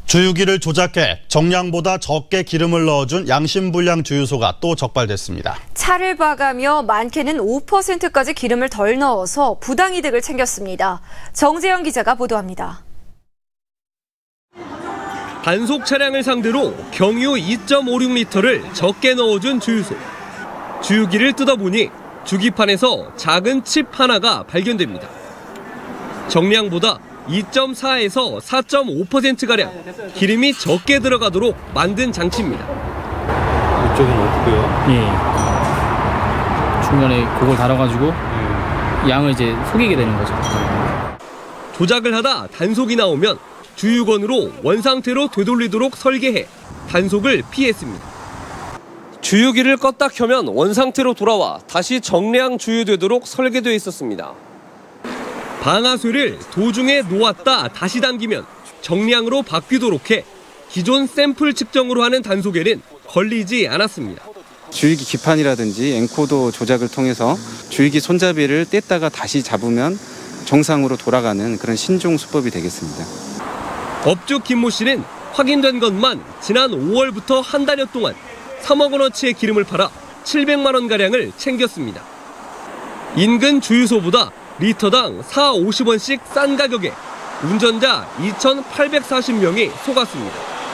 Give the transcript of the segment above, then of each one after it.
주유기를 조작해 정량보다 적게 기름을 넣어준 양심불량 주유소가 또 적발됐습니다. 차를 봐가며 많게는 5%까지 기름을 덜 넣어서 부당이득을 챙겼습니다. 정재영 기자가 보도합니다. 단속 차량을 상대로 경유 2.56리터를 적게 넣어준 주유소. 주유기를 뜯어보니 주기판에서 작은 칩 하나가 발견됩니다. 정량보다 2.4에서 4.5%가량 기름이 적게 들어가도록 만든 장치입니다. 이쪽은 없고요. 예. 중간에 그걸 달아가지고 양을 이제 속이게 되는 거죠. 조작을 하다 단속이 나오면 주유건으로 원상태로 되돌리도록 설계해 단속을 피했습니다. 주유기를 껐다 켜면 원상태로 돌아와 다시 정량 주유되도록 설계되어 있었습니다. 방아쇠를 도중에 놓았다 다시 당기면 정량으로 바뀌도록 해 기존 샘플 측정으로 하는 단속에는 걸리지 않았습니다. 주유기 기판이라든지 엔코더 조작을 통해서 주유기 손잡이를 뗐다가 다시 잡으면 정상으로 돌아가는 그런 신종 수법이 되겠습니다. 업주 김모 씨는 확인된 것만 지난 5월부터 한 달여 동안 3억 원어치의 기름을 팔아 700만 원가량을 챙겼습니다. 인근 주유소보다 리터당 4,50원씩 싼 가격에 운전자 2,840명이 속았습니다.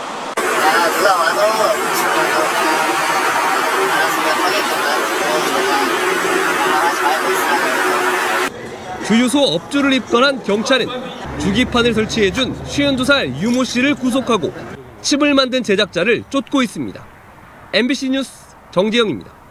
주유소 업주를 입건한 경찰은 주기판을 설치해준 52살 유모 씨를 구속하고 칩을 만든 제작자를 쫓고 있습니다. MBC 뉴스 정재영입니다.